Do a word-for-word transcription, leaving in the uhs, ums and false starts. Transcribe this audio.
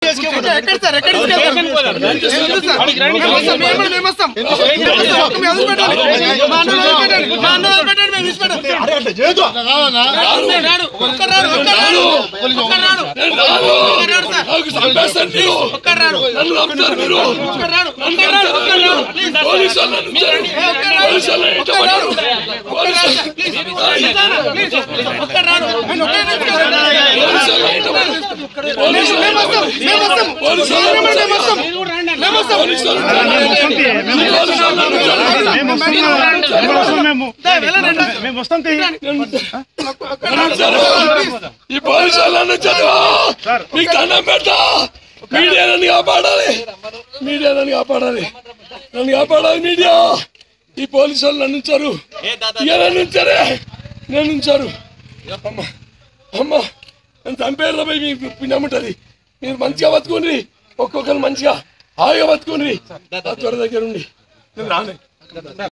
ఈ పోలీసులను చదివా మీకు దండం పెట్టా మీడియా నన్ను కాపాడాలి మీడియా నన్ను కాపాడాలి నన్ను కాపాడాలి మీడియా ఈ పోలీసు వాళ్ళు నన్ను ఉంచారు ఇక నన్ను ఉంచారే నన్ను ఉంచారు అమ్మ అమ్మ నన్ను చంపేరు పోయి మీకు పుణ్యం ఉంటుంది మీరు మంచిగా బతుకుని ఒక్కొక్కరు మంచిగా హాయిగా బతుకుని త్వర దగ్గర ఉండి నేను రాను